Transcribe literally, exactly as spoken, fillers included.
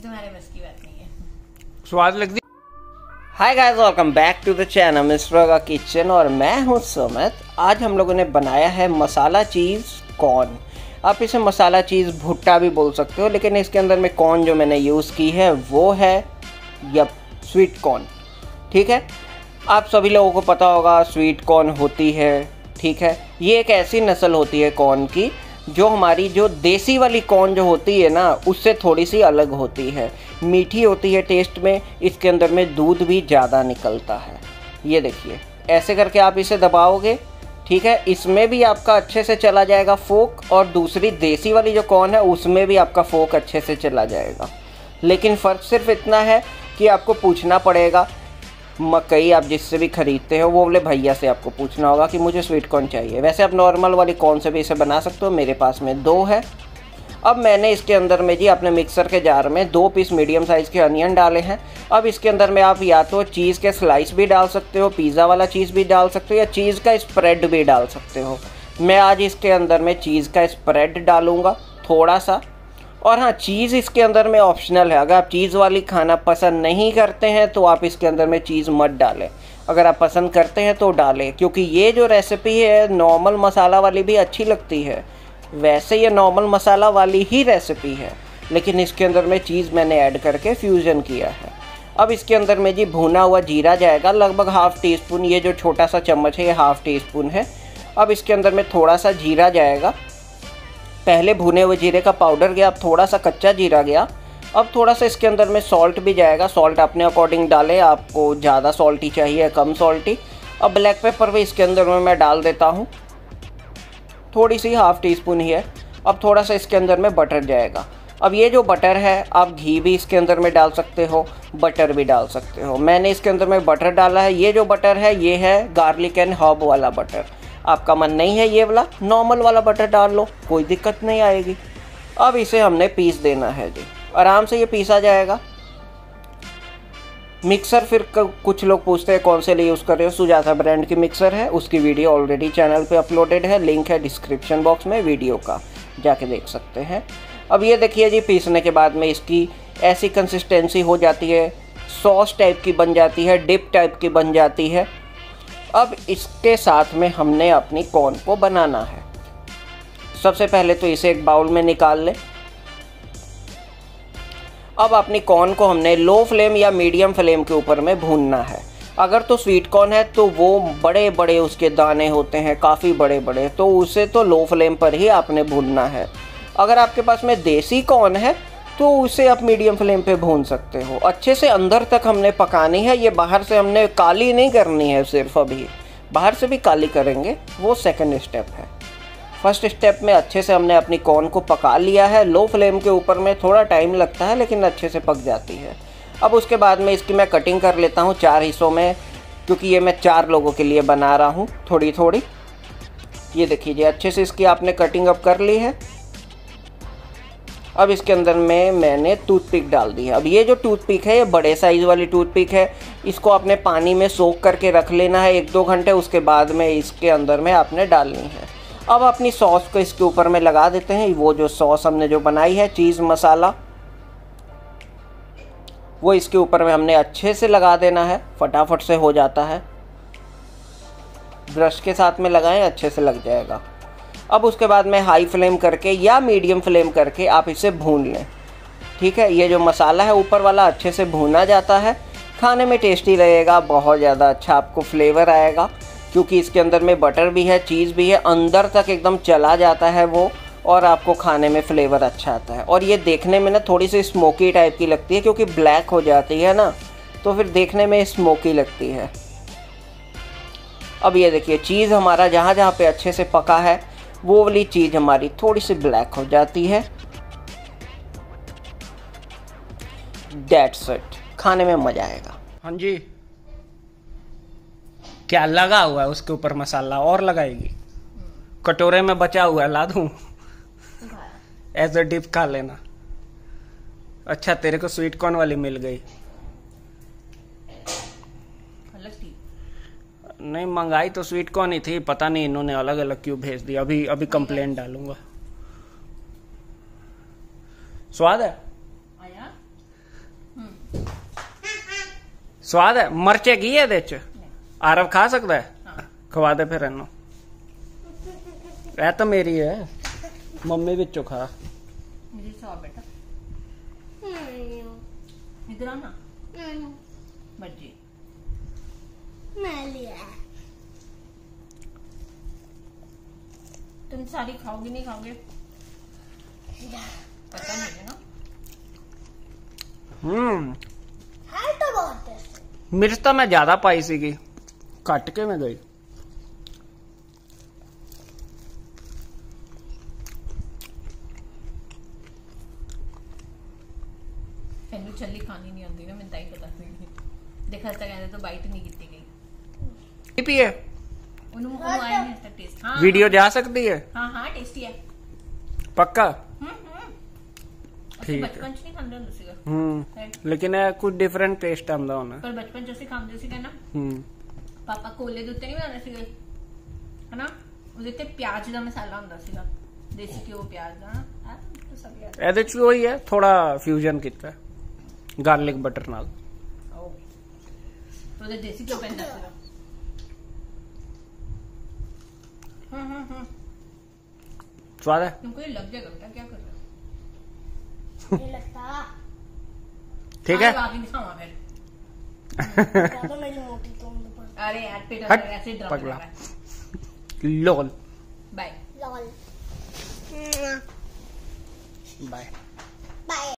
तुम्हारे बस की बात नहीं है। स्वाद लगती। Hi guys, welcome back to the channel mister का किचन और मैं हूं सुमित। आज हम लोगों ने बनाया है मसाला चीज़ कॉर्न। आप इसे मसाला चीज़ भुट्टा भी बोल सकते हो, लेकिन इसके अंदर में कॉर्न जो मैंने यूज़ की है वो है यप स्वीट कॉर्न। ठीक है, आप सभी लोगों को पता होगा स्वीट कॉर्न होती है। ठीक है, ये एक ऐसी नस्ल होती है कॉर्न की जो हमारी जो देसी वाली कॉर्न जो होती है ना, उससे थोड़ी सी अलग होती है। मीठी होती है टेस्ट में, इसके अंदर में दूध भी ज़्यादा निकलता है। ये देखिए, ऐसे करके आप इसे दबाओगे, ठीक है, इसमें भी आपका अच्छे से चला जाएगा फोक, और दूसरी देसी वाली जो कॉर्न है उसमें भी आपका फोक अच्छे से चला जाएगा। लेकिन फ़र्क सिर्फ इतना है कि आपको पूछना पड़ेगा, मकई आप जिससे भी ख़रीदते हो वो वाले भैया से आपको पूछना होगा कि मुझे स्वीट कॉर्न चाहिए। वैसे आप नॉर्मल वाली कॉर्न से भी इसे बना सकते हो, मेरे पास में दो है। अब मैंने इसके अंदर में जी अपने मिक्सर के जार में दो पीस मीडियम साइज़ के अनियन डाले हैं। अब इसके अंदर में आप या तो चीज़ के स्लाइस भी डाल सकते हो, पिज़्ज़ा वाला चीज़ भी डाल सकते हो, या चीज़ का स्प्रेड भी डाल सकते हो। मैं आज इसके अंदर में चीज़ का स्प्रेड डालूँगा थोड़ा सा। और हाँ, चीज़ इसके अंदर में ऑप्शनल है। अगर आप चीज़ वाली खाना पसंद नहीं करते हैं तो आप इसके अंदर में चीज़ मत डालें। अगर आप पसंद करते हैं तो डालें, क्योंकि ये जो रेसिपी है नॉर्मल मसाला वाली भी अच्छी लगती है। वैसे ये नॉर्मल मसाला वाली ही रेसिपी है, लेकिन इसके अंदर में चीज़ मैंने ऐड करके फ्यूज़न किया है। अब इसके अंदर में जी भुना हुआ जीरा जाएगा, लगभग हाफ़ टी स्पून। ये जो छोटा सा चम्मच है ये हाफ़ टी स्पून है। अब इसके अंदर में थोड़ा सा जीरा जाएगा। पहले भुने हुए जीरे का पाउडर गया, अब थोड़ा सा कच्चा जीरा गया। अब थोड़ा सा इसके अंदर में सॉल्ट भी जाएगा। सॉल्ट अपने अकॉर्डिंग डालें, आपको ज़्यादा सॉल्टी चाहिए कम सॉल्टी। अब ब्लैक पेपर भी इसके अंदर में मैं डाल देता हूँ, थोड़ी सी हाफ़ टी स्पून ही है। अब थोड़ा सा इसके अंदर में बटर जाएगा। अब ये जो बटर है, आप घी भी इसके अंदर में डाल सकते हो, बटर भी डाल सकते हो। मैंने इसके अंदर में बटर डाला है। ये जो बटर है ये है गार्लिक एंड हर्ब वाला बटर। आपका मन नहीं है ये वाला, नॉर्मल वाला बटर डाल लो, कोई दिक्कत नहीं आएगी। अब इसे हमने पीस देना है जी, आराम से ये पीसा जाएगा। मिक्सर फिर कुछ लोग पूछते हैं कौन से लिए यूज़ कर रहे हो, सुजाता ब्रांड की मिक्सर है, उसकी वीडियो ऑलरेडी चैनल पे अपलोडेड है, लिंक है डिस्क्रिप्शन बॉक्स में वीडियो का, जाके देख सकते हैं। अब ये देखिए जी, पीसने के बाद में इसकी ऐसी कंसिस्टेंसी हो जाती है, सॉस टाइप की बन जाती है, डिप टाइप की बन जाती है। अब इसके साथ में हमने अपनी कॉर्न को बनाना है। सबसे पहले तो इसे एक बाउल में निकाल लें। अब अपनी कॉर्न को हमने लो फ्लेम या मीडियम फ्लेम के ऊपर में भूनना है। अगर तो स्वीट कॉर्न है तो वो बड़े बड़े उसके दाने होते हैं, काफ़ी बड़े बड़े, तो उसे तो लो फ्लेम पर ही आपने भूनना है। अगर आपके पास में देसी कॉर्न है तो उसे आप मीडियम फ्लेम पे भून सकते हो। अच्छे से अंदर तक हमने पकानी है, ये बाहर से हमने काली नहीं करनी है सिर्फ, अभी बाहर से भी काली करेंगे, वो सेकंड स्टेप है। फर्स्ट स्टेप में अच्छे से हमने अपनी कॉर्न को पका लिया है। लो फ्लेम के ऊपर में थोड़ा टाइम लगता है, लेकिन अच्छे से पक जाती है। अब उसके बाद में इसकी मैं कटिंग कर लेता हूँ चार हिस्सों में, क्योंकि ये मैं चार लोगों के लिए बना रहा हूँ थोड़ी थोड़ी। ये देखिए जी, अच्छे से इसकी आपने कटिंग अप कर ली है। अब इसके अंदर में मैंने टूथपिक डाल दी है। अब ये जो टूथपिक है ये बड़े साइज़ वाली टूथपिक है, इसको आपने पानी में सोख करके रख लेना है एक दो घंटे, उसके बाद में इसके अंदर में आपने डालनी है। अब अपनी सॉस को इसके ऊपर में लगा देते हैं। वो जो सॉस हमने जो बनाई है चीज़ मसाला, वो इसके ऊपर में हमने अच्छे से लगा देना है, फटाफट से हो जाता है। ब्रश के साथ में लगाएं, अच्छे से लग जाएगा। अब उसके बाद में हाई फ्लेम करके या मीडियम फ्लेम करके आप इसे भून लें। ठीक है, ये जो मसाला है ऊपर वाला अच्छे से भूना जाता है, खाने में टेस्टी रहेगा, बहुत ज़्यादा अच्छा आपको फ्लेवर आएगा, क्योंकि इसके अंदर में बटर भी है, चीज़ भी है, अंदर तक एकदम चला जाता है वो, और आपको खाने में फ्लेवर अच्छा आता है। और ये देखने में ना थोड़ी सी स्मोकी टाइप की लगती है, क्योंकि ब्लैक हो जाती है ना, तो फिर देखने में स्मोकी लगती है। अब ये देखिए, चीज़ हमारा जहाँ जहाँ पे अच्छे से पका है वो वाली चीज़ हमारी थोड़ी सी ब्लैक हो जाती है। दैट्स इट, खाने में मज़ा आएगा। हाँ जी, क्या लगा हुआ है उसके ऊपर मसाला और लगाएगी? कटोरे में बचा हुआ है, ला दूं? एज अ डिप खा लेना। अच्छा, तेरे को स्वीट कॉर्न वाली मिल गई। नहीं, मंगाई तो स्वीट कॉर्न ही थी, पता नहीं इन्होंने अलग अलग क्यों भेज दिया। अभी अभी कंप्लेंट डालूंगा। स्वाद है? स्वाद है मरचे की है ਇਹਦੇ आरव खा सकता है हाँ। खवा दे फिर इन्हों ਇਹ ਤਾਂ मेरी है मम्मी विचों खा मुझे सौ बेटा इधर आना मर्जी मैं लिया तुम सारी खाओगे नहीं खाओगे पता नहीं है ना। हम्म है तो बहुत टेस्टी। मिर्च तो मैं ज्यादा पाई सीगी कट के मैं गई तेनू छली खानी नहीं आती ना मैं ताई पता नहीं देखा तक कहते तो बाइट नहीं की गई पिए उन्होंने मुंह आया नहीं तक टेस्ट। हाँ वीडियो जा सकती है हाँ हाँ टेस्टी है पक्का हम्म हम्म ठीक है। बचपन च नहीं खांदे ਹੁੰਦੇ ਸੀਗਾ हम्म लेकिन ਇਹ कुछ डिफरेंट टेस्ट ਆਂਦਾ ਹੋਣਾ ਪਰ ਬਚਪਨ ਚ ਅਸੀਂ ਖਾਂਦੇ ਸੀ ਨਾ ਹੂੰ ਪਾਪਾ ਕੋਲੇ ਦੇ ਉੱਤੇ ਨਹੀਂ ਬਣਾਉਂਦੇ ਸੀਗੇ ਹਨਾ ਉਹਦੇ ਤੇ ਪਿਆਜ਼ ਦਾ ਮਸਾਲਾ ਹੁੰਦਾ ਸੀਗਾ ਦੇਸੀ ਘਿਓ ਪਿਆਜ਼ ਦਾ ਆ ਤਾਂ ਸਭ ਯਾਦ ਇਹਦੇ ਚ ਵੀ ਉਹੀ ਹੈ ਥੋੜਾ ਫਿਊਜ਼ਨ ਕੀਤਾ ਗਾਰਲਿਕ ਬਟਰ ਨਾਲ ਉਹ ਉਹਦੇ ਦੇਸੀ ਘਿਓ ਪੈਂਦਾ ਸੀਗਾ ਹੂੰ ਹੂੰ ਹੂੰ स्वाद है तुमको ये लग जाएगा बेटा क्या कर रहे हो नहीं लगता ठीक है आगे नहीं खावा फिर तो मेरी मोटी तुम पर अरे यार पेट हट, अंदर ऐसे ड्रॉप पगला। कर रहा है लोल बाय लॉल बाय